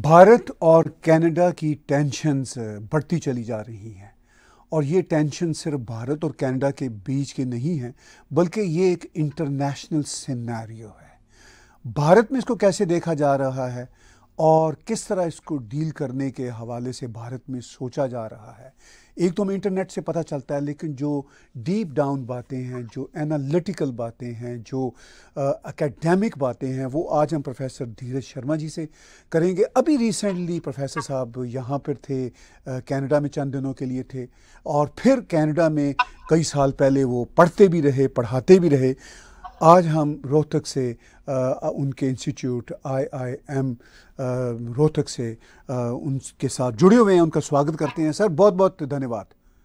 भारत और कनाडा की टेंशन्स बढ़ती चली जा रही हैं और ये टेंशन सिर्फ भारत और कनाडा के बीच के नहीं है, बल्कि ये एक इंटरनेशनल सिनेरियो है। भारत में इसको कैसे देखा जा रहा है और किस तरह इसको डील करने के हवाले से भारत में सोचा जा रहा है, एक तो हमें इंटरनेट से पता चलता है, लेकिन जो डीप डाउन बातें हैं, जो एनालिटिकल बातें हैं, जो एकेडमिक बातें हैं, वो आज हम प्रोफेसर धीरज शर्मा जी से करेंगे। अभी रिसेंटली प्रोफेसर साहब यहाँ पर थे, कनाडा में चंद दिनों के लिए थे और फिर कनाडा में कई साल पहले वो पढ़ते भी रहे, पढ़ाते भी रहे। आज हम रोहतक से उनके इंस्टीट्यूट IIM रोहतक से उनके साथ जुड़े हुए हैं, उनका स्वागत करते हैं। सर बहुत बहुत धन्यवाद।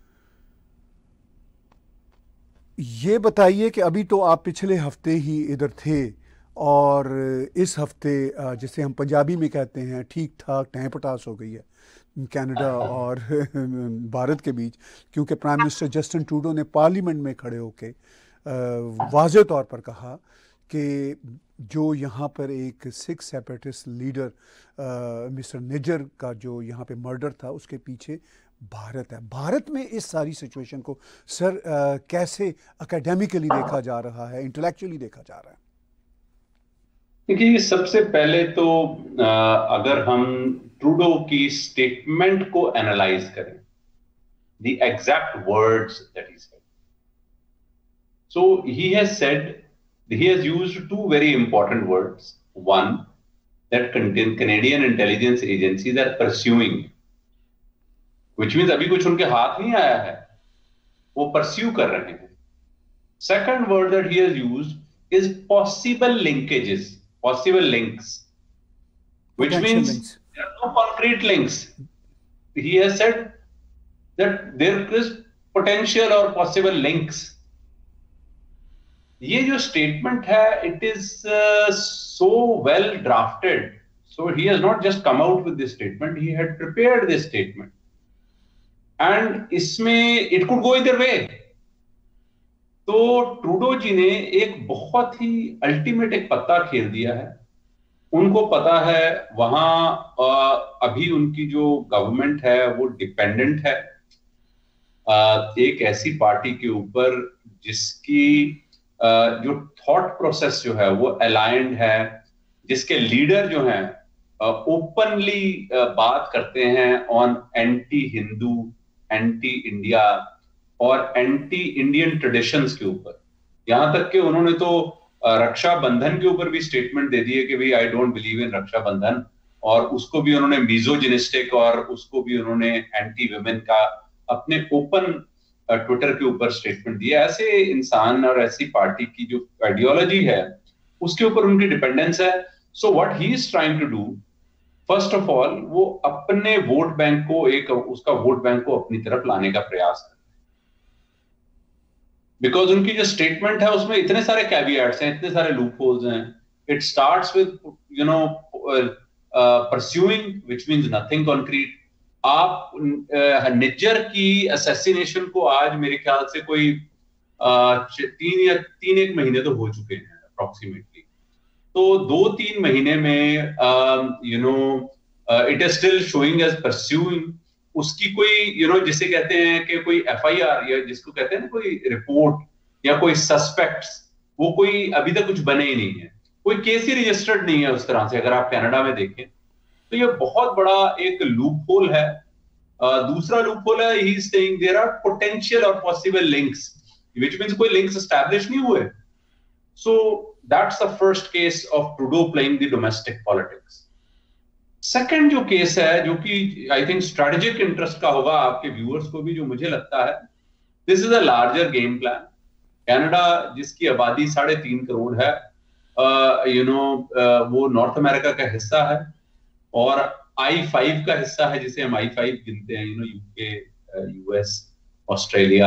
ये बताइए कि अभी तो आप पिछले हफ्ते ही इधर थे और इस हफ्ते जिसे हम पंजाबी में कहते हैं ठीक ठाक टहपटास हो गई है कनाडा और भारत के बीच, क्योंकि प्राइम मिनिस्टर जस्टिन ट्रूडो ने पार्लियामेंट में खड़े होकर वाज़े तौर पर कहा कि जो यहाँ पर एक सिख सेपरेटिस्ट लीडर मिस्टर निजर का जो यहाँ पे मर्डर था, उसके पीछे भारत है। भारत में इस सारी सिचुएशन को सर कैसे एकेडमिकली देखा जा रहा है, इंटेलेक्चुअली देखा जा रहा है? देखिए, सबसे पहले तो अगर हम ट्रूडो की स्टेटमेंट को एनालाइज करें, the exact words that he said, so he has used two very important words. One, that Canadian intelligence agencies are pursuing, which means अभी कुछ उनके हाथ नहीं आया है, वो pursue कर रहे हैं. Second word that he has used is possible linkages, possible links, which means there are no concrete links. He has said that there is potential or possible links. ये जो स्टेटमेंट है, it is so well drafted, so he has not just come out with this statement, he had prepared this statement and इसमें it could go either way. तो Trudeau जी ने एक बहुत ही ultimate एक पत्ता खेल दिया है। उनको पता है वहां अभी उनकी जो गवर्नमेंट है वो डिपेंडेंट है एक ऐसी पार्टी के ऊपर जिसकी जो थॉट प्रोसेस जो है वो अलाइंड है, जिसके लीडर जो हैं ओपनली बात करते हैं on anti Hindu, anti India और एंटी इंडियन ट्रेडिशंस के ऊपर। यहां तक कि उन्होंने तो रक्षा बंधन के ऊपर भी स्टेटमेंट दे दी है कि भाई आई डोंट बिलीव इन रक्षा बंधन, और उसको भी उन्होंने मिजोजिनिस्टिक और उसको भी उन्होंने एंटी वुमेन का अपने ओपन ट्विटर के ऊपर स्टेटमेंट दिया। ऐसे इंसान और ऐसी पार्टी की जो आइडियोलॉजी है उसके ऊपर उनकी डिपेंडेंस है। So what he is trying to do, first of all वो अपने वोट बैंक को उसका वोट बैंक को अपनी तरफ लाने का प्रयास कर रहे हैं, बिकॉज उनकी जो स्टेटमेंट है उसमें इतने सारे कैविएट्स हैं, इतने सारे लूप होल्स हैं। It starts with pursuing, which means nothing concrete. आप निज्जर की असैसिनेशन को आज मेरे ख्याल से कोई 3 महीने तो हो चुके हैं अप्रोक्सीमेटली। तो 2-3 महीने में it is still showing as pursuing. उसकी कोई जिसे कहते हैं कि कोई FIR या जिसको कहते हैं ना कोई रिपोर्ट या कोई सस्पेक्ट्स, वो कोई अभी तक कुछ बने ही नहीं है, कोई केस ही रजिस्टर्ड नहीं है उस तरह से। अगर आप कनाडा में देखें तो ये बहुत बड़ा एक लूप होल है। दूसरा लूप होल है, he is saying there are potential और पॉसिबल लिंक्स, व्हिच मींस कोई लिंक्स एस्टैब्लिश नहीं हुए। So that's the first case of Trudeau playing the domestic politics. Second जो केस है, जो कि आई थिंक स्ट्रेटेजिक इंटरेस्ट का होगा आपके व्यूअर्स को भी, जो मुझे लगता है this is a larger game plan. Canada जिसकी आबादी 3.5 करोड़ है, वो नॉर्थ अमेरिका का हिस्सा है और I5 का हिस्सा है, जिसे हम I5 गिनते हैं, UK, US, Australia,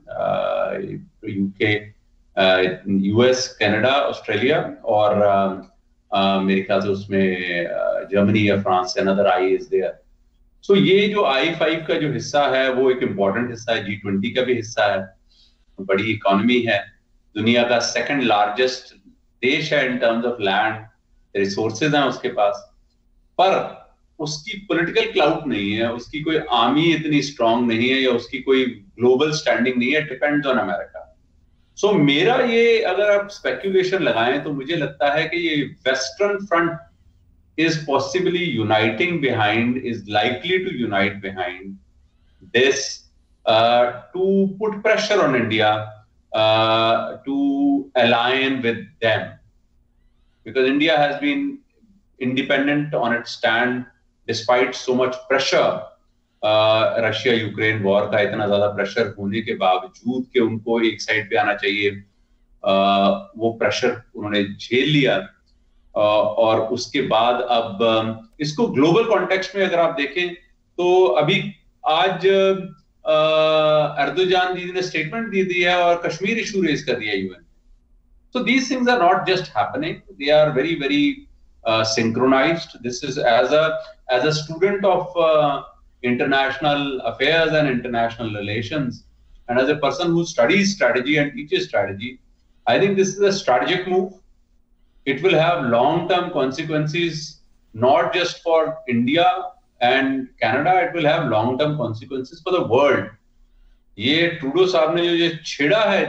UK, US, Canada, Australia और मेरे ख्याल से उसमें जर्मनी या France, another I is there। सो ये जो I5 का जो हिस्सा है वो एक इम्पोर्टेंट हिस्सा है, G20 का भी हिस्सा है, बड़ी इकोनॉमी है, दुनिया का सेकंड लार्जेस्ट देश है in terms of land, resources हैं उसके पास। पर उसकी पॉलिटिकल क्लाउट नहीं है, उसकी कोई आर्मी इतनी स्ट्रांग नहीं है, या उसकी कोई ग्लोबल स्टैंडिंग नहीं है, डिपेंड्स ऑन अमेरिका। सो मेरा ये, अगर आप स्पेक्यूलेशन लगाएं तो मुझे लगता है कि ये western front is possibly uniting behind, is likely to unite behind this to put pressure on India to align with them, because India has been independent on its stand despite so much pressure, Russia Ukraine war का इतना ज्यादा pressure होने के बावजूद कि उनको एक side पे आना चाहिए, वो प्रेशर उन्होंने झेल लिया। और उसके बाद अब इसको ग्लोबल कॉन्टेक्स्ट में अगर आप देखें तो अभी आज अर्दोजान जी ने स्टेटमेंट दी दी है और कश्मीर इशू रेज कर दिया UN. So these things are not just happening, they are very very synchronized. This is as a student of international affairs and international relations, and as a person who studies strategy and teaches strategy, I think this is a strategic move. It will have long-term consequences, not just for India and Canada, it will have long-term consequences for the world. ये Trudeau साहब ने जो ये छेड़ा है,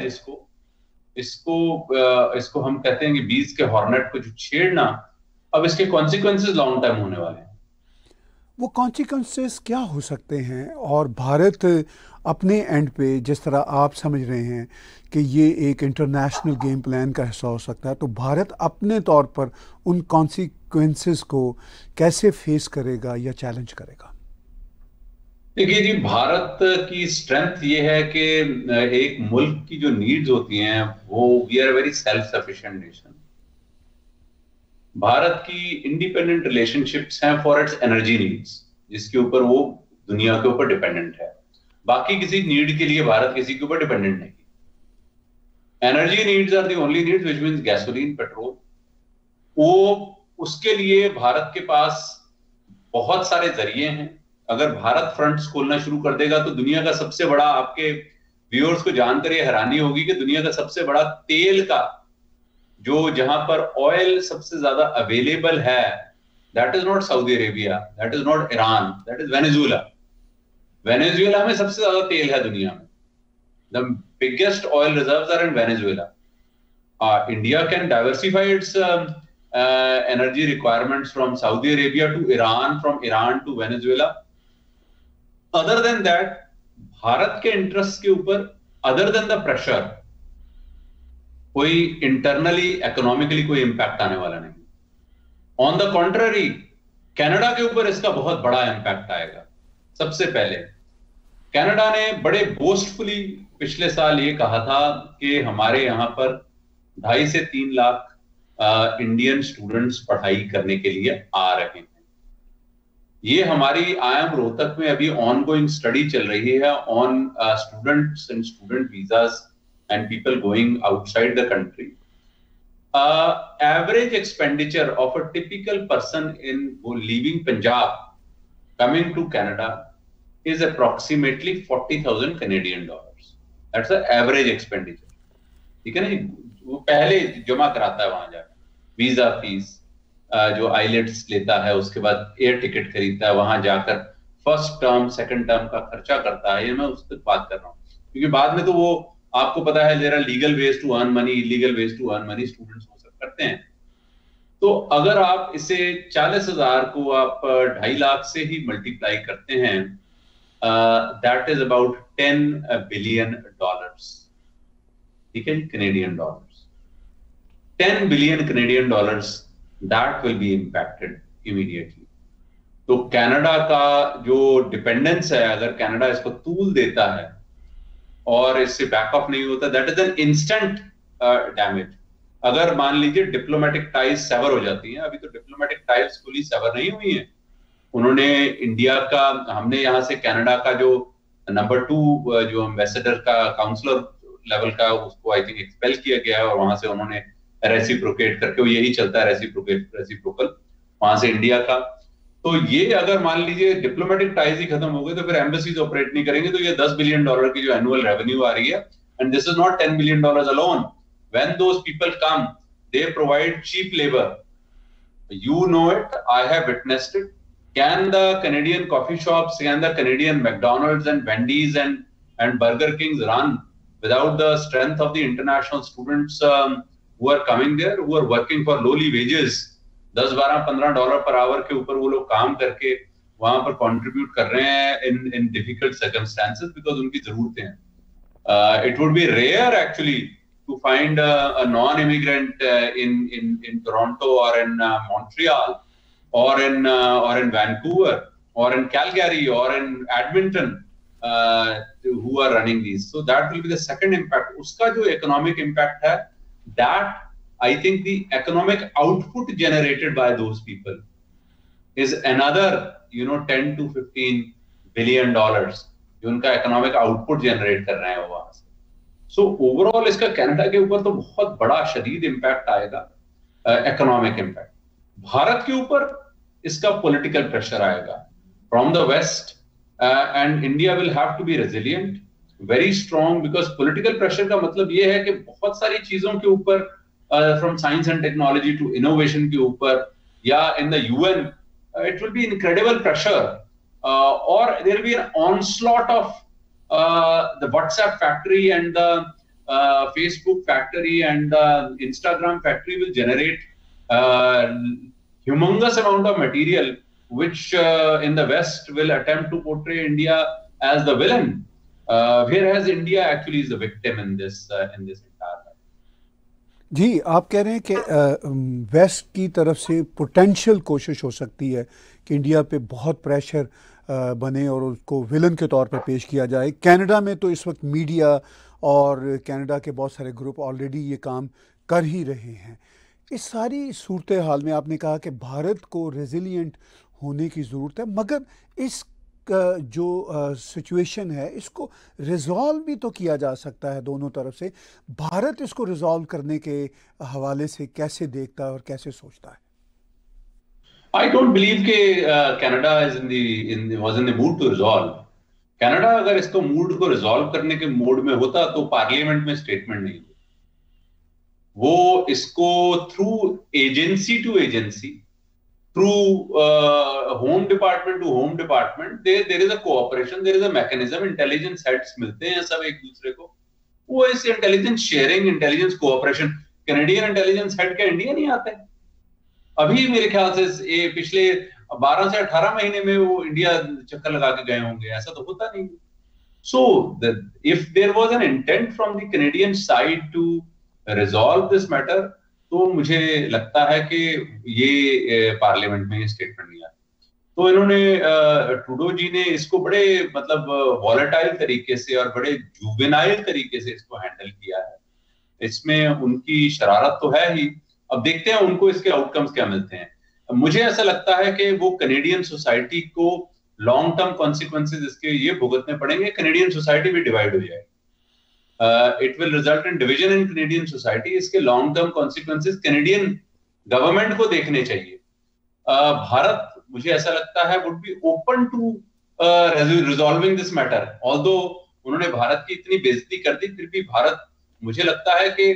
इसको हम कहते हैं कि बीज के हॉर्नेट को जो छेड़ना, अब इसके कॉन्सिक्वेंसेस लॉन्ग टाइम होने वाले हैं। वो कॉन्सिक्वेंसेस क्या हो सकते हैं, और भारत अपने एंड पे जिस तरह आप समझ रहे हैं कि ये एक इंटरनेशनल गेम प्लान का हिस्सा हो सकता है, तो भारत अपने तौर पर उन कॉन्सिक्वेंसेस को कैसे फेस करेगा या चैलेंज करेगा? देखिए जी, भारत की स्ट्रेंथ ये है कि एक मुल्क की जो नीड्स होती हैं वो, we are very self sufficient nation. Bharat की इंडिपेंडेंट रिलेशनशिप्स हैं फॉर इट्स एनर्जी नीड्स, जिसके ऊपर वो दुनिया के ऊपर डिपेंडेंट है। बाकी किसी नीड के लिए भारत किसी के ऊपर डिपेंडेंट नहीं। Energy needs are the only needs, which means gasoline, petrol. वो उसके लिए भारत के पास बहुत सारे जरिए हैं। अगर भारत फ्रंट्स खोलना शुरू कर देगा तो दुनिया का सबसे बड़ा, आपके व्यूअर्स को जानकर ये हैरानी होगी कि दुनिया का सबसे बड़ा तेल का जो, जहां पर ऑयल सबसे ज्यादा अवेलेबल है, that is not Saudi Arabia, that is not Iran, that is Venezuela. Venezuela में सबसे ज्यादा तेल है दुनिया में। The biggest oil reserves are in Venezuela. India can diversify its energy requirements from Saudi Arabia to Iran, from Iran to Venezuela. Other than that, Bharat के interest के ऊपर, अदर देन द प्रेशर, कोई इंटरनली इकोनॉमिकली कोई impact आने वाला नहीं। On the contrary, Canada के ऊपर इसका बहुत बड़ा इंपैक्ट आएगा। सबसे पहले कनाडा ने बड़े बोस्टफुली पिछले साल ये कहा था कि हमारे यहाँ पर 2.5 से 3 लाख इंडियन स्टूडेंट्स पढ़ाई करने के लिए आ रहे हैं। ये हमारी IIM रोहतक में अभी ऑनगोइंग स्टडी चल रही है on students and student visas and people going outside the country. Average expenditure of a typical person leaving Punjab coming to Canada is approximately 40,000 Canadian dollars. That's the average expenditure. ठीक है ना? वो पहले जमा कराता है वहां जाकर वीजा फीस, जो आइलेट्स लेता है, उसके बाद एयर टिकट खरीदता है, वहां जाकर फर्स्ट टर्म सेकंड टर्म का खर्चा करता है। ये मैं उस तक बात कर रहा हूँ, क्योंकि बाद में तो वो आपको पता है there are legal ways to earn money, illegal ways to earn money, students वो सब करते हैं। तो अगर आप इसे 40,000 को आप 2.5 लाख से ही मल्टीप्लाई करते हैं, that is about 10 billion dollars. ठीक है, Canadian dollars. 10 billion Canadian dollars, that will be impacted immediately. तो कनाडा का जो डिपेंडेंस है, अगर कनाडा इसको तूल देता है और इससे बैकअप नहीं होता, that is an instant damage. अगर मान लीजिए डिप्लोमेटिक टाइज सेवर हो जाती हैं, अभी तो डिप्लोमेटिक टाइज फुली सेवर नहीं हुई हैं। उन्होंने इंडिया का, हमने यहाँ से कनाडा का जो नंबर 2 जो एम्बेसडर का काउंसलर लेवल का, उसको आई थिंक एक्सपेल किया गया है, और वहां से उन्होंने रेसिप्रोकेट करके, वो यही चलता है रेसिप्रोकल वहां से इंडिया का। तो ये अगर मान लीजिए डिप्लोमेटिक टाइज ही खत्म हो गए तो फिर एम्बेसीज ऑपरेट नहीं करेंगे, तो ये 10 बिलियन डॉलर की जो एनुअल रेवेन्यू आ रही है, and this is not 10 billion dollars alone. When those people come, they provide cheap labour. You know it, I have witnessed it. Can the Canadian coffee shops, can the Canadian McDonald's and Wendy's and Burger Kings run without the strength of the international students who are coming there, who are working for lowly wages, 10, 12, $15 per hour के ऊपर वो लोग काम करके वहां पर contribute कर रहे हैं in difficult circumstances because उनकी जरूरतें हैं. It would be rare actually to find a non-immigrant in Toronto or in Montreal or in Vancouver or in Calgary or in Edmonton who are running these. So that will be the second impact. Uska jo economic impact hai, that I think the economic output generated by those people is another 10 to 15 billion dollars जो उनका economic output generate कर रहे हैं वहां से. So overall इसका Canada के ऊपर तो बहुत बड़ा शदीद impact आएगा, economic impact. भारत के ऊपर इसका political pressure आएगा from the west and India will have to be resilient, very strong because political pressure का मतलब ये है कि बहुत सारी चीजों के ऊपर from science and technology to innovation के ऊपर या in the UN it will be incredible pressure. Or there will be an onslaught of the WhatsApp factory and the Facebook factory and the Instagram factory will generate humongous amount of material which in the West will attempt to portray India as the villain, whereas India actually is the victim in this entire. जी, आप कह रहे हैं कि waste की तरफ से potential कोशिश हो सकती है कि इंडिया पे बहुत प्रेशर बने और उसको विलन के तौर पर पेश किया जाए. कनाडा में तो इस वक्त मीडिया और कनाडा के बहुत सारे ग्रुप ऑलरेडी ये काम कर ही रहे हैं. इस सारी सूरत हाल में आपने कहा कि भारत को रेजिलिएंट होने की ज़रूरत है, मगर इस जो सिचुएशन है इसको रिजॉल्व भी तो किया जा सकता है दोनों तरफ से. भारत इसको रिजॉल्व करने के हवाले से कैसे देखता है और कैसे सोचता है? I don't believe कि Canada was in the mood to resolve. Canada अगर इसको मूड को रिजॉल्व करने के मोड में होता तो पार्लियामेंट में स्टेटमेंट नहीं होती. वो इसको through agency to agency, through home department to home department, there is a cooperation, there is a mechanism, intelligence heads मिलते हैं सब एक दूसरे को, वो इस intelligence sharing, intelligence cooperation, Canadian intelligence head के इंडिया नहीं आते. अभी मेरे ख्याल से ये पिछले 12 से 18 महीने में वो इंडिया चक्कर लगा के गए होंगे, ऐसा तो होता नहीं. So if there was an intent from the Canadian side to resolve this matter, तो मुझे लगता है कि ये पार्लियामेंट में स्टेटमेंट नहीं आया. तो इन्होंने ट्रूडो जी ने इसको बड़े मतलब वॉलेटाइल तरीके से और बड़े जुवेनाइल तरीके से इसको हैंडल किया है. इसमें उनकी शरारत तो है ही. अब देखते हैं उनको इसके आउटकम्स क्या मिलते हैं. मुझे ऐसा लगता है कि वो कैनेडियन सोसाइटी को लॉन्ग टर्म कॉन्सिक्वेंसेस इसके ये भुगतने पड़ेंगे. कैनेडियन सोसाइटी भी डिवाइड हो जाएगी. It will result in division in Canadian society. इसके long term consequences Canadian government को देखने चाहिए. भारत मुझे ऐसा लगता है would be open to resolving this matter. Although उन्होंने भारत की इतनी बेइज्जती कर दी, फिर भी भारत मुझे लगता है कि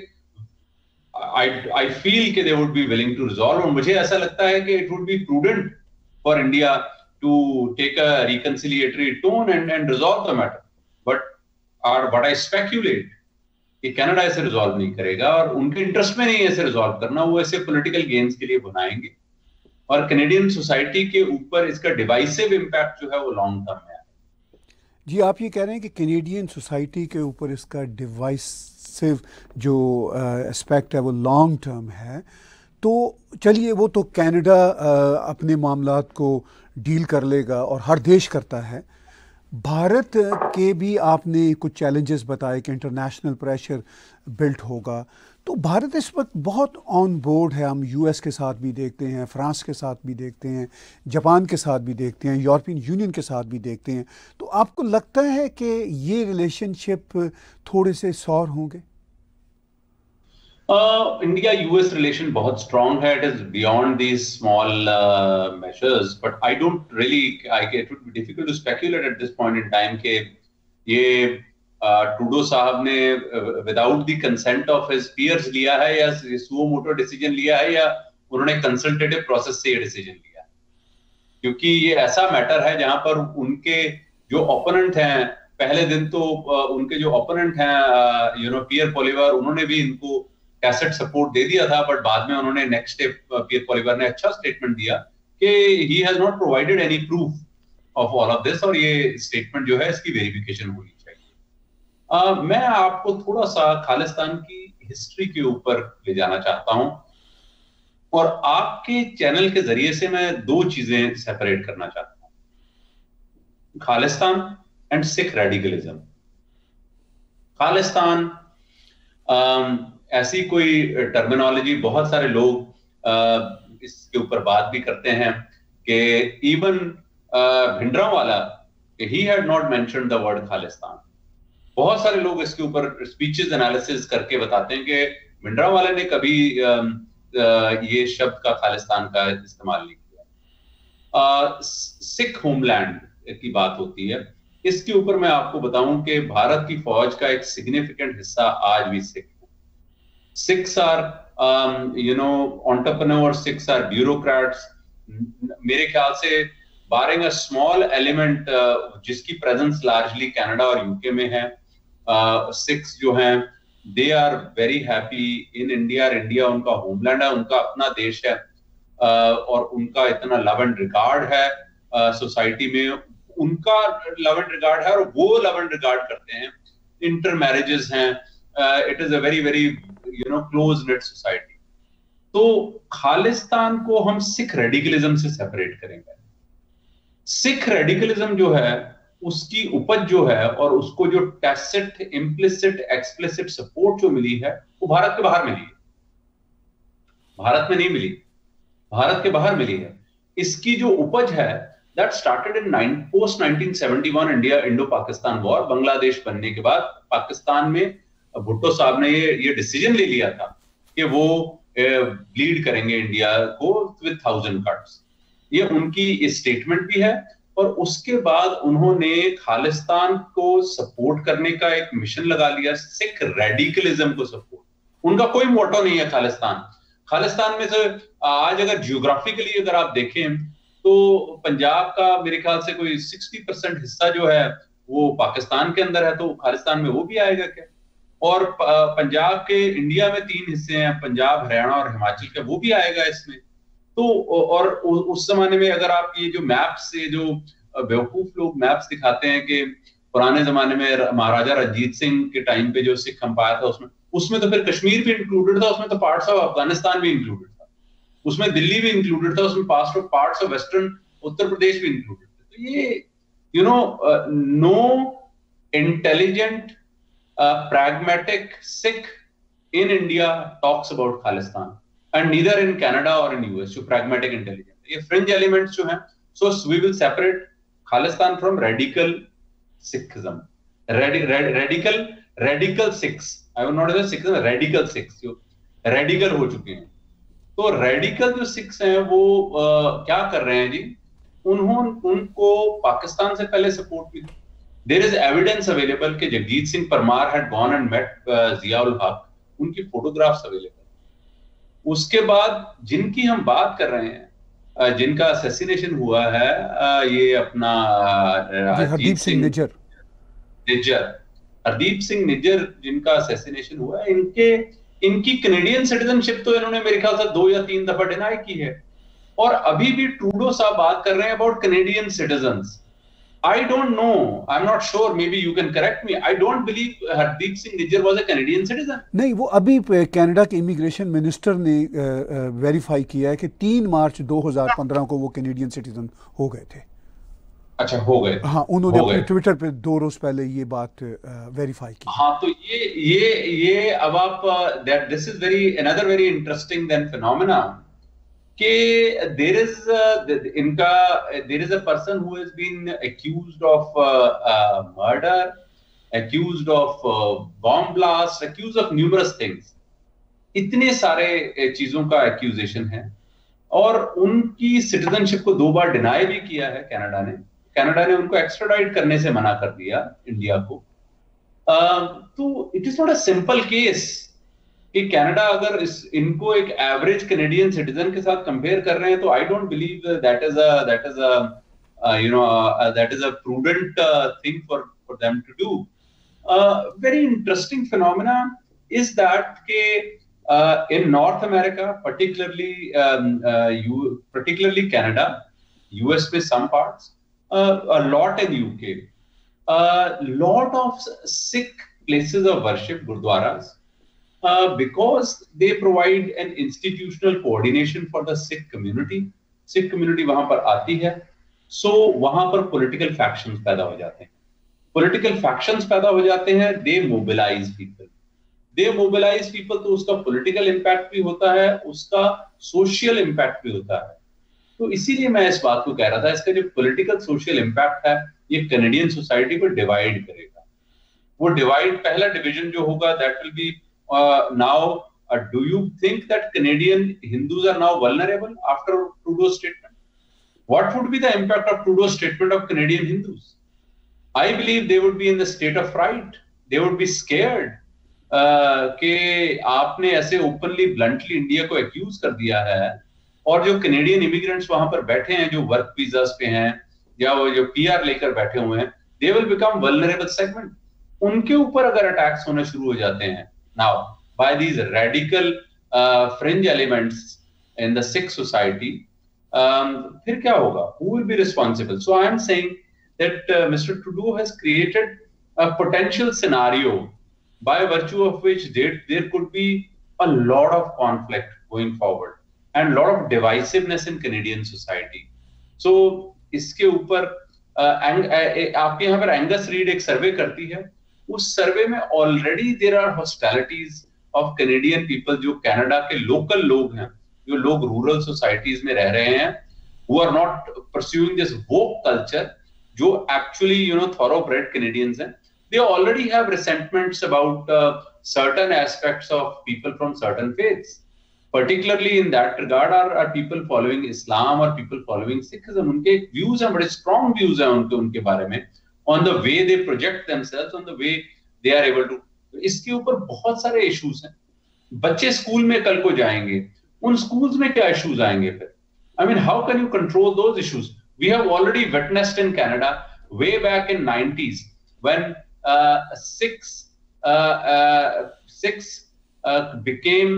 I feel कि they would be willing to resolve. और मुझे ऐसा लगता है कि it would be prudent for India to take a reconciliatory tone and resolve the matter. But I speculate कि कनाडा ऐसे रिजॉल्व नहीं करेगा और उनके इंटरेस्ट में नहीं है ऐसे रिजॉल्व करना. वो ऐसे पॉलिटिकल गेन्स के लिए बनाएंगे और कैनेडियन सोसाइटी के ऊपर इसका डिवाइसिव इम्पैक्ट जो है वो लॉन्ग टर्म में है. जी, आप ये कह रहे हैं कि कैनेडियन सोसाइटी के ऊपर इसका डिवाइसिव जो एस्पेक्ट है वो लॉन्ग टर्म है. तो चलिए, वो तो कनाडा अपने मामलात को डील कर लेगा और हर देश करता है. भारत के भी आपने कुछ चैलेंजेस बताए कि इंटरनेशनल प्रेशर बिल्ट होगा. तो भारत इस वक्त बहुत ऑन बोर्ड है. हम यूएस के साथ भी देखते हैं, फ्रांस के साथ भी देखते हैं, जापान के साथ भी देखते हैं, यूरोपियन यूनियन के साथ भी देखते हैं. तो आपको लगता है कि ये रिलेशनशिप थोड़े से सौर होंगे? इंडिया यूएस रिलेशन बहुत स्ट्रांग है. It is beyond these small measures, but I don't really it would be difficult to speculate at this point in time के ये ट्रूडो साहब ने without the consent of his peers लिया है या suo motu decision लिया है या उन्होंने कंसल्टेटिव प्रोसेस से ये डिसीजन लिया है. क्योंकि ये ऐसा मैटर है जहां पर उनके जो ओपोनेंट हैं, पहले दिन तो उनके जो ओपोनेंट हैं पियर पॉलिवर, उन्होंने भी इनको टैसिट सपोर्ट दे दिया था, बट बाद में उन्होंने नेक्स्ट डे पियर पॉलिवर ने अच्छा स्टेटमेंट दिया कि he has not provided any proof of all of this, और ये स्टेटमेंट जो है इसकी वेरिफिकेशन होनी चाहिए। मैं आपको थोड़ा सा खालिस्तान की हिस्ट्री के ऊपर ले जाना चाहता हूं, और आपके चैनल के जरिए से मैं दो चीजें सेपरेट करना चाहता हूं, खालिस्तान एंड सिख रेडिकलिज्म। खालिस्तान ऐसी कोई टर्मिनोलॉजी बहुत सारे लोग इसके ऊपर बात भी करते हैं कि even Bhindranwale, he had not mentioned the word Khalistan. बहुत सारे लोग इसके ऊपर स्पीचेस एनालिसिस करके बताते हैं कि भिंडरांवाला ने कभी ये शब्द का खालिस्तान का इस्तेमाल नहीं किया। सिख होमलैंड की बात होती है, इसके ऊपर मैं आपको बताऊं कि भारत की फौज का एक सिग्निफिकेंट हिस्सा आज भी सिख है। Sikhs are entrepreneurs, Sikhs are bureaucrats. मेरे ख्याल से बारिंग अ स्मॉल एलिमेंट जिसकी प्रेजेंस लार्जली कनाडा और यूके में है, सिख्स जो हैं they are very happy in India. India उनका होमलैंड है, उनका अपना देश है, और उनका इतना लव एंड रिगार्ड है सोसाइटी में, उनका लव एंड रिगार्ड है और वो लव एंड रिगार्ड करते हैं। इंटर मैरिजेस हैं, it is a very very close net society. तो खालिस्तान को हम सिख रेडिकलिज्म से सेपरेट करेंगे। सिख रेडिकलिज्म जो है उसकी उपज जो है और उसको जो टैसिट, इम्प्लिसिट, एक्सप्लिसिट सपोर्ट जो मिली है वो भारत के बाहर मिली है, भारत में नहीं मिली, भारत के बाहर मिली है। इसकी जो उपज है that started in post 1971 India Indo Pakistan war. Bangladesh बनने के बाद पाकिस्तान में भुट्टो साहब ने ये डिसीजन ले लिया था कि वो लीड करेंगे इंडिया को विद 1000 कट्स। ये उनकी स्टेटमेंट भी है, और उसके बाद उन्होंने खालिस्तान को सपोर्ट करने का एक मिशन लगा लिया, सिख रेडिकलिज्म को सपोर्ट। उनका कोई मोटो नहीं है खालिस्तान। खालिस्तान में से आज अगर जियोग्राफिकली अगर आप देखें तो पंजाब का मेरे ख्याल से कोई 60% हिस्सा जो है वो पाकिस्तान के अंदर है, तो खालिस्तान में वो भी आएगा क्या? और पंजाब के इंडिया में 3 हिस्से हैं, पंजाब, हरियाणा और हिमाचल के, वो भी आएगा इसमें। तो और उस जमाने में अगर आप ये जो मैप्स से जो बेवकूफ लोग मैप्स दिखाते हैं कि पुराने जमाने में महाराजा रंजीत सिंह के टाइम पे जो सिख अंपायर था उसमें तो फिर कश्मीर भी इंक्लूडेड था, उसमें तो पार्ट्स ऑफ अफगानिस्तान भी इंक्लूडेड था, उसमें दिल्ली भी इंक्लूडेड था, उसमें parts of western Uttar Pradesh भी इंक्लूडेड थे। तो ये no intelligent pragmatic Sikh in India talks about Khalistan, and neither in Canada or in US. So pragmatic intelligent. ये fringe elements जो हैं, so we will separate Khalistan from radical Sikhism. Radical Sikhs. I will not say Sikhism, radical Sikhs जो radical हो चुके हैं। तो radical जो Sikhs हैं वो क्या कर रहे हैं जी? उनको पाकिस्तान से पहले सपोर्ट मिली। There is evidence available कि Jagjit Singh Parmar had gone and met Ziaul हक, उनकी फोटोग्राफ्स अवेलेबल। उसके बाद जिनकी हम बात कर रहे हैं, जिनका असैसिनेशन हुआ है, ये अपना हरदीप सिंह निज्जर, हरदीप सिंह निज्जर जिनका असैसिनेशन हुआ है, इनकी कैनेडियन सिटीजनशिप तो इन्होंने मेरे ख्याल से 2 या 3 दफा डिनाई की है, और अभी भी ट्रूडो साहब बात कर रहे हैं about Canadian citizens. I don't know. I'm not sure. Maybe you can correct me. I don't believe Hardeep Singh Nijjar was a Canadian citizen. नहीं, वो अभी कनाडा के इमिग्रेशन मिनिस्टर ने वेरीफाई किया है कि 3 मार्च 2015 को वो कैनेडियन सिटीजन हो गए थे। अच्छा, हो गए। हाँ, उन्होंने अपने ट्विटर पे 2 रोज पहले ये बात वेरीफाई की। हाँ, तो ये अब आप this is another very interesting then phenomena कि there is a person who has been accused of murder, accused of bomb blast, accused of numerous things. इतने सारे चीजों का एक्यूजेशन है, और उनकी सिटीजनशिप को 2 बार डिनाई भी किया है कनाडा ने उनको एक्स्ट्राडाइट करने से मना कर दिया इंडिया को। तो it is not a simple case कि कनाडा अगर इनको एक एवरेज कैनेडियन सिटीजन के साथ कंपेयर कर रहे हैं, तो I don't believe that is a prudent thing for them to do. Very interesting phenomena is that in North America, particularly Canada, US में some parts, a lot in UK, a lot of Sikh places of worship, gurdwaras, because they provide an institutional coordination for the Sikh community. Sikh community वहां पर आती है, so वहां पर political factions पैदा हो जाते हैं. पॉलिटिकल फैक्शंस पैदा हो जाते हैं, दे मोबिलाइज पीपल, तो उसका पॉलिटिकल इम्पैक्ट भी होता है, उसका सोशल इम्पैक्ट भी होता है. तो इसीलिए मैं इस बात को कह रहा था, इसका जो पॉलिटिकल सोशल इम्पैक्ट है ये कैनेडियन सोसाइटी को डिवाइड करेगा. वो डिवाइड, पहला डिवीजन जो होगा that will be now, do you think that Canadian Hindus are now vulnerable after Trudeau statement? What would be the impact of Trudeau statement of Canadian Hindus? I believe they would be in the state of fright. They would be scared कि आपने ऐसे openly bluntly India को accuse कर दिया है, और जो Canadian immigrants वहां पर बैठे हैं, जो वर्क वीजास पे हैं या वो जो पीआर लेकर बैठे हुए हैं, they will become vulnerable segment. उनके ऊपर अगर अटैक्स होना शुरू हो जाते हैं now by these radical fringe elements in the Sikh society, फिर क्या होगा? Who will be responsible? So I am saying that Mr. Trudeau has created a potential scenario by virtue of which there could be a lot of conflict going forward and a lot of divisiveness in Canadian society. So इसके ऊपर आपके यहाँ पर Angus read एक सर्वे करती है, उस survey में already there are hostilities of Canadian people, जो कनाडा के लोकल लोग हैं, जो लोग रूरल सोसाइटीज में रह रहे हैं, who are not pursuing this woke culture, जो actually thoroughbred Canadians हैं, they already have resentments about certain aspects of people from certain faiths. Particularly in that regard are people following Islam or people following Sikhism. उनके views हैं, बड़े strong views हैं उनके बारे में, on the way they project themselves, on the way they are able to. इसके ऊपर बहुत सारे issues हैं. बच्चे स्कूल में कल को जाएंगे, उन schools में क्या issues आएंगे फिर? I mean, how can you control those issues? We have already witnessed in Canada way back in 90s when Sikhs became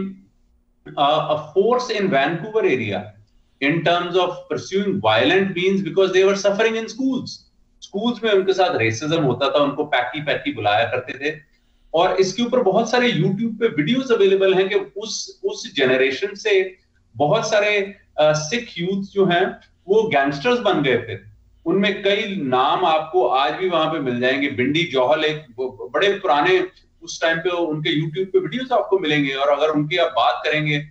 a force in Vancouver area in terms of pursuing violent means because they were suffering in schools. Schools में उनके साथ racism होता था, उनको पैकी बुलाया करते थे, और इसके ऊपर बहुत सारे YouTube पे वीडियोस अवेलेबल हैं कि उस जनरेशन से बहुत सारे सिख यूथ जो हैं वो गैंगस्टर्स बन गए. फिर उनमें कई नाम आपको आज भी वहां पे मिल जाएंगे. बिंडी जौहल एक बड़े पुराने, उस टाइम पे उनके यूट्यूब पे वीडियोस आपको मिलेंगे, और अगर उनकी आप बात करेंगे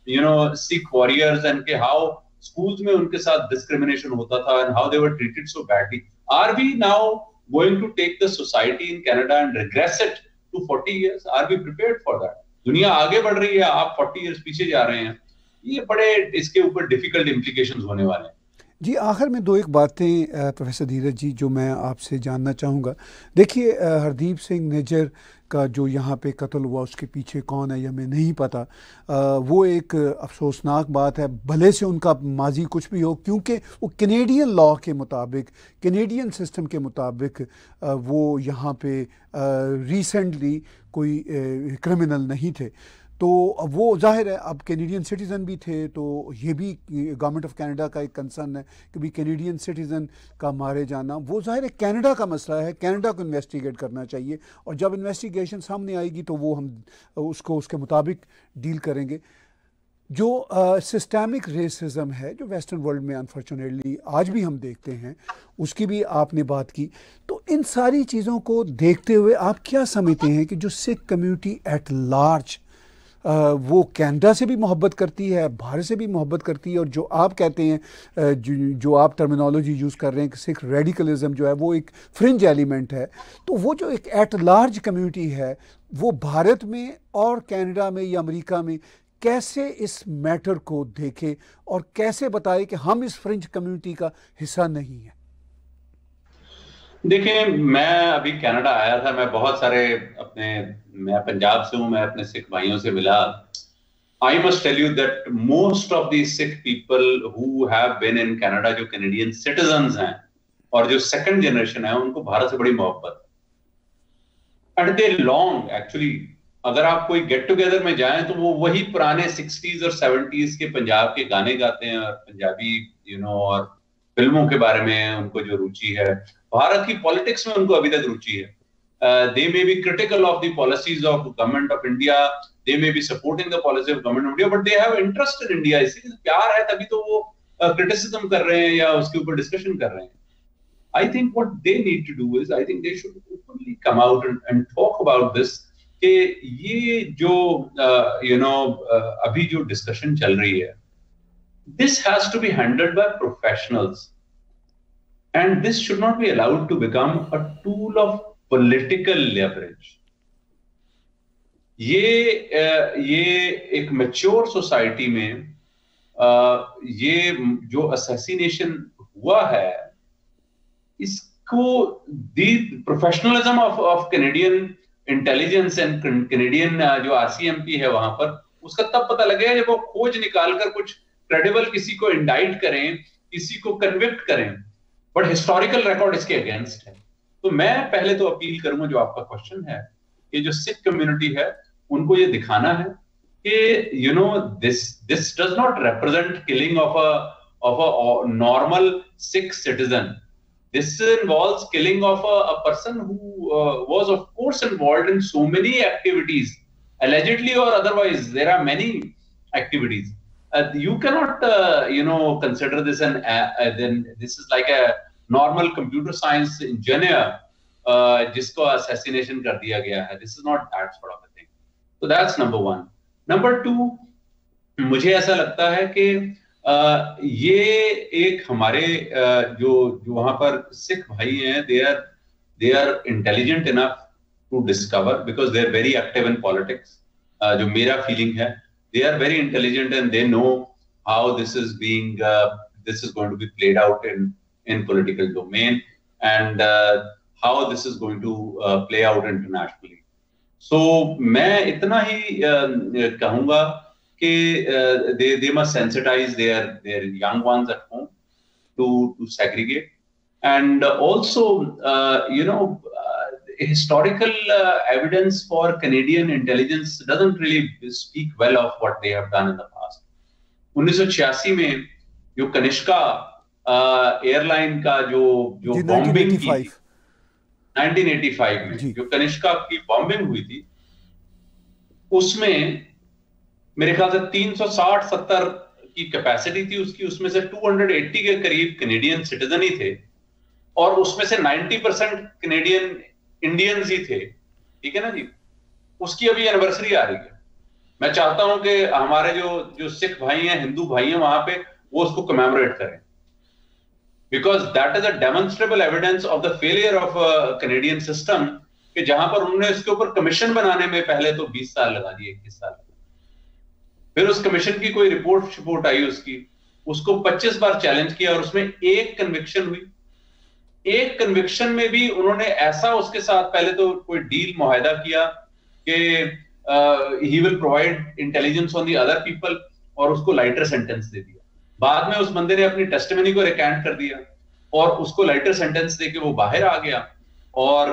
सिख वॉरियर्स एंड के हाउ स्कूल्स में उनके साथ डिस्क्रिमिनेशन होता था and how they were treated so badly. Are we now going to take the society in Canada and regress it to 40 years? Are we prepared for that? दुनिया आगे बढ़ रही है, आप 40 years पीछे जा रहे हैं. ये बड़े इसके ऊपर डिफिकल्ट इम्प्लीकेशंस होने वाले हैं. जी, आखिर में दो एक बातें प्रोफेसर धीरज जी जो मैं आपसे जानना चाहूँगा. देखिए, हरदीप सिंह निज्जर का जो यहाँ पे कत्ल हुआ, उसके पीछे कौन है ये हमें नहीं पता. वो एक अफसोसनाक बात है, भले से उनका माजी कुछ भी हो, क्योंकि वो कैनेडियन लॉ के मुताबिक, कैनेडियन सिस्टम के मुताबिक वो यहाँ पे रिसेंटली कोई क्रिमिनल नहीं थे. तो वो जाहिर है अब कैनेडियन सिटीज़न भी थे, तो ये भी गवर्नमेंट ऑफ कनाडा का एक कंसर्न है कि भी कैनेडियन सिटीज़न का मारे जाना, वो जाहिर है कनाडा का मसला है, कनाडा को इन्वेस्टिगेट करना चाहिए, और जब इन्वेस्टिगेशन सामने आएगी तो वो हम उसको उसके मुताबिक डील करेंगे. जो सिस्टमिक रेसिज्म है जो वेस्टर्न वर्ल्ड में अनफॉर्चुनेटली आज भी हम देखते हैं, उसकी भी आपने बात की. तो इन सारी चीज़ों को देखते हुए आप क्या समझते हैं कि जो सिख कम्युनिटी एट लार्ज वो कनाडा से भी मोहब्बत करती है, भारत से भी मोहब्बत करती है, और जो आप कहते हैं, जो आप टर्मिनोलॉजी यूज़ कर रहे हैं कि सिख रेडिकलिज्म जो है वो एक फ्रिंज एलिमेंट है, तो वो जो एक एट लार्ज कम्युनिटी है वो भारत में और कनाडा में या अमेरिका में कैसे इस मैटर को देखे और कैसे बताए कि हम इस फ्रिंज कम्युनिटी का हिस्सा नहीं है? देखिए, मैं अभी कनाडा आया था, मैं बहुत सारे मैं पंजाब से हूं, मैं अपने सिख भाइयों से मिला. I must tell you that most of these Sikh people who have been in Canada, जो Canadian citizens हैं और जो second generation है, उनको भारत से बड़ी मोहब्बत है. And they long actually, अगर आप कोई गेट टुगेदर में जाएं तो वो वही पुराने 60s और 70s के पंजाब के गाने गाते हैं और पंजाबी और फिल्मों के बारे में उनको जो रुचि है. भारत की पॉलिटिक्स में उनको अभी तक रुचि है. They may be critical of the policies of government of India, they may be supporting the policy of government of India, but they have interest in India. इसीलिए प्यार है, तभी तो वो criticism कर रहे हैं या उसके ऊपर discussion कर रहे हैं. I think what they need to do is, I think they should openly come out and talk about this. कि ये जो अभी जो discussion चल रही है, this has to be handled by professionals, and this should not be allowed to become a tool of political leverage. ये एक मैच्योर सोसाइटी में ये जो असैसिनेशन हुआ है, इसको the professionalism of Canadian intelligence and Canadian जो आरसीएमपी है वहां पर, उसका तब पता लगेगा जब वो खोज निकालकर कुछ क्रेडिबल किसी को इंडाइट करें, किसी को कन्विक्ट करें. बट हिस्टोरिकल रिकॉर्ड इसके अगेंस्ट है. तो मैं पहले तो अपील करूंगा, जो आपका क्वेश्चन है, कि जो सिख कम्युनिटी है उनको ये दिखाना है कि this does not represent killing of a normal Sikh citizen. This involves killing of a person who was of course involved in so many activities, allegedly or otherwise. There are many activities. You cannot consider this then this is like a normal computer science engineer जिसको assassination कर दिया गया है. This is not that sort of a thing. So that's number one. Number two, मुझे ऐसा लगता है कि ये एक हमारे जो वहां पर सिख भाई हैं, they are intelligent enough to discover, because they are very active in politics. जो मेरा feeling है, they are very intelligent and they know how this is going to be played out in political domain, and how this is going to play out internationally. So मैं इतना ही कहूंगा कि they must sensitize their young ones at home to segregate, and also historical evidence for Canadian intelligence doesn't really speak well of what they have done in the past. 1986 में जो Kanishka airline का जो bombing की 1985 में जो कनिष्का की bombing हुई थी, उसमें मेरे ख्याल से 360-70 की कैपेसिटी थी उसकी, उसमें से 280 के करीब कैनेडियन सिटीजन ही थे, और उसमें से 90% कैनेडियन इंडियंस ही थे. ठीक है ना जी. उसकी अभी एनिवर्सरी आ रही है. मैं चाहता हूं कि हमारे जो सिख भाई हैं, हिंदू भाई हैं वहां पे, वो उसको कमेमोरेट करें, because that is a demonstrable evidence of the failure of Canadian system, कि जहां पर उन्होंने इसके ऊपर कमीशन बनाने में पहले तो 20 साल लगा दिए, 21 साल. फिर उस कमीशन की कोई रिपोर्ट आई उसको 25 बार चैलेंज किया, और उसमें एक कन्विक्शन हुई. एक कन्विक्शन में भी उन्होंने ऐसा उसके साथ पहले तो कोई डील मुआहदा किया कि he will provide intelligence on the other people, और उसको लाइटर सेंटेंस दे दिया. बाद में उस बंदे ने अपनी टेस्टिमनी को रिकैंट कर दिया और उसको लाइटर सेंटेंस देके वो बाहर आ गया. और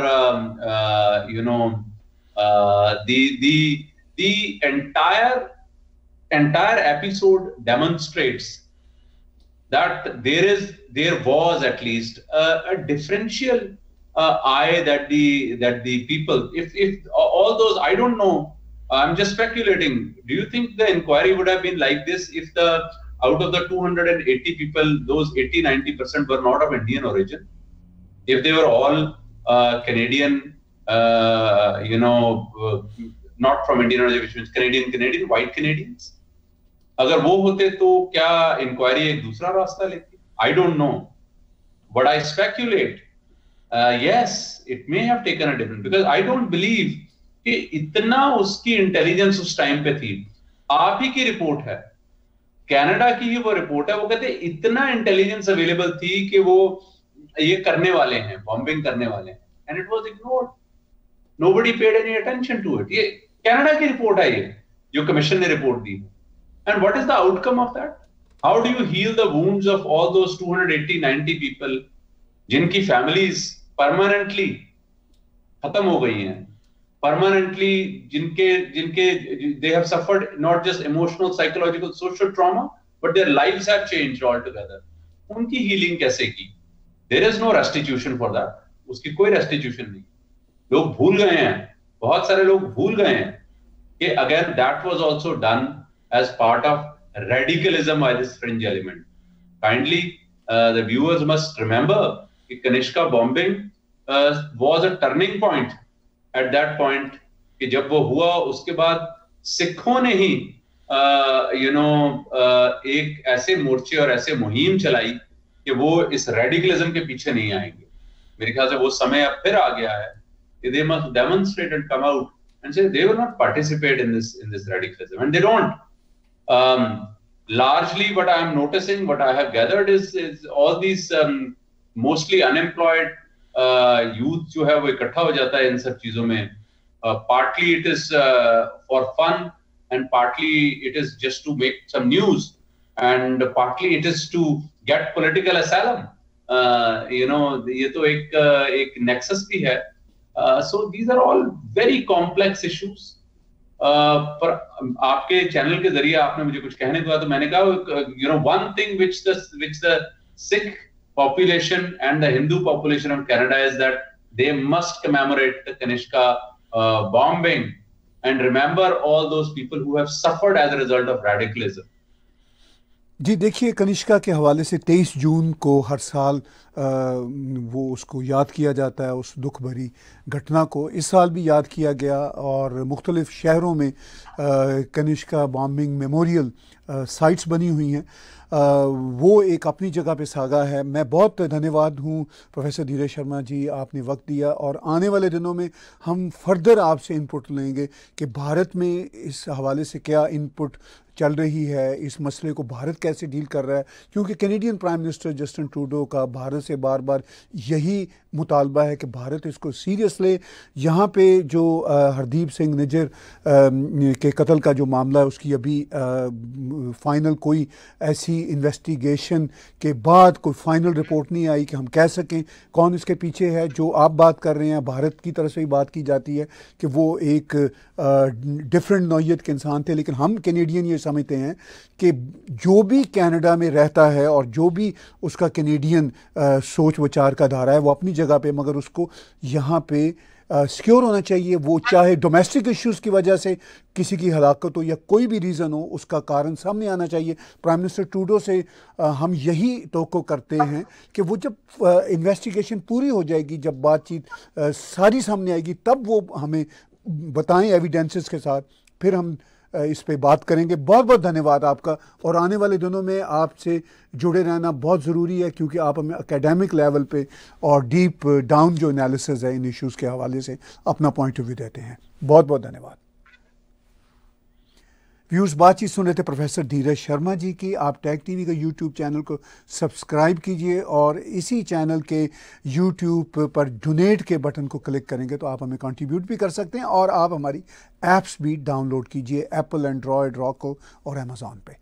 the entire episode demonstrates that there was at least a differential eye that the people, if all those, I don't know, I'm just speculating. Do you think the inquiry would have been like this if out of the 280 people, those 80-90% were not of Indian origin? If they were all Canadian, not from Indian origin, which means Canadian, white Canadians. अगर वो होते तो क्या inquiry एक दूसरा रास्ता लेती? I don't know, but I speculate. Yes, it may have taken a different, because I don't believe कि इतना उसकी इंटेलिजेंस उस टाइम पे थी. आप ही की रिपोर्ट है, कनाडा की ही वो रिपोर्ट है, वो कहते इतना इंटेलिजेंस अवेलेबल थी कि वो ये करने वाले हैं, बॉम्बिंग करने वाले हैं, and it was ignored, nobody paid any attention to it. ये कनाडा की रिपोर्ट है, ये जो कमीशन ने रिपोर्ट दी, and what is the outcome of that? How do you heal the wounds of all those 280-90 people जिनकी families permanently खत्म हो गई हैं, परमानेंटली जिनके they have suffered not just emotional, psychological, social trauma, but their lives have changed altogether. उनकी healing कैसे की? There is no restitution for that. उसकी कोई restitution नहीं। लोग भूल गए हैं, बहुत सारे लोग भूल गए हैं कि again that was also done as part of radicalism by this fringe element. Kindly the viewers must remember कि Kanishka bombing was a turning point at that point, कि जब वो हुआ उसके बाद सिखों ने ही एक ऐसे मोर्चे और ऐसे मुहिम चलाई कि वो इस रेडिकलिज्म के पीछे नहीं आएंगे। मेरे ख्याल से वो समय अब फिर आ गया है कि they must demonstrate and come out and say they will not participate in this radicalism, and they don't. Largely what I am noticing, what I have gathered is all these mostly unemployed youth जो है वो इकट्ठा हो जाता है इन सब चीजों में। Partly it is for fun, and partly it is just to make some news, and partly it is to get political asylum. ये तो एक nexus भी है। So these are all very complex issues. पर आपके चैनल के जरिए आपने मुझे कुछ कहने को, तो मैंने कहा one thing which the Sikh population and the Hindu population of Canada is that they must commemorate the Kanishka bombing and remember all those people who have suffered as a result of radicalism. जी देखिए, कनिष्का के हवाले से 23 जून को हर साल वो उसको याद किया जाता है, उस दुख भरी घटना को। इस साल भी याद किया गया और मुख्तलिफ शहरों में कनिष्का बॉम्बिंग मेमोरियल साइट्स बनी हुई हैं। वो एक अपनी जगह पे सागा है। मैं बहुत धन्यवाद हूँ प्रोफेसर धीरज शर्मा जी, आपने वक्त दिया, और आने वाले दिनों में हम फर्दर आपसे इनपुट लेंगे कि भारत में इस हवाले से क्या इनपुट चल रही है, इस मसले को भारत कैसे डील कर रहा है, क्योंकि Canadian prime minister Justin Trudeau का भारत से बार बार यही मुतालबा है कि भारत इसको सीरियस ले। यहाँ पे जो हरदीप सिंह निज्जर के कत्ल का जो मामला है, उसकी अभी फ़ाइनल कोई ऐसी इन्वेस्टिगेशन के बाद कोई फ़ाइनल रिपोर्ट नहीं आई कि हम कह सकें कौन इसके पीछे है। जो आप बात कर रहे हैं, भारत की तरफ से भी बात की जाती है कि वो एक डिफरेंट नौइयत के इंसान थे, लेकिन हम कैनेडियन ये समझते हैं कि जो भी कनाडा में रहता है और जो भी उसका कैनेडियन सोच विचार का धारा है, वो अपनी जगह पे, मगर उसको यहाँ पे सिक्योर होना चाहिए। वो चाहे डोमेस्टिक इश्यूज़ की वजह से किसी की हलाकत हो या कोई भी रीज़न हो, उसका कारण सामने आना चाहिए। प्राइम मिनिस्टर ट्रूडो से हम यही तवक्को करते हैं कि वो जब इन्वेस्टिगेशन पूरी हो जाएगी, जब बातचीत सारी सामने आएगी, तब वो हमें बताएं एविडेंसेस के साथ, फिर हम इस पे बात करेंगे। बहुत बहुत धन्यवाद आपका, और आने वाले दिनों में आपसे जुड़े रहना बहुत ज़रूरी है, क्योंकि आप हमें एकेडमिक लेवल पे और डीप डाउन जो एनालिसिस है इन इश्यूज़ के हवाले से अपना पॉइंट ऑफ व्यू देते हैं। बहुत बहुत धन्यवाद। व्यूज़, बातचीत सुन रहे थे प्रोफेसर धीरज शर्मा जी की। आप टैग टीवी का यूट्यूब चैनल को सब्सक्राइब कीजिए, और इसी चैनल के यूट्यूब पर डोनेट के बटन को क्लिक करेंगे तो आप हमें कंट्रीब्यूट भी कर सकते हैं, और आप हमारी ऐप्स भी डाउनलोड कीजिए एप्पल, एंड्रॉयड, रॉको और अमेज़ॉन पे।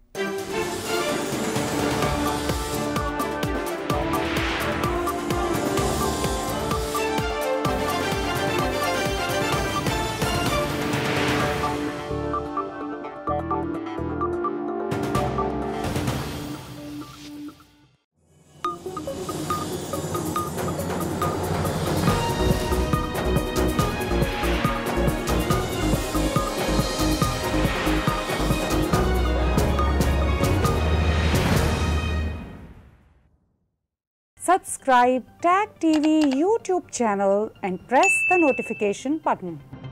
Subscribe Tag TV YouTube channel and press the notification button.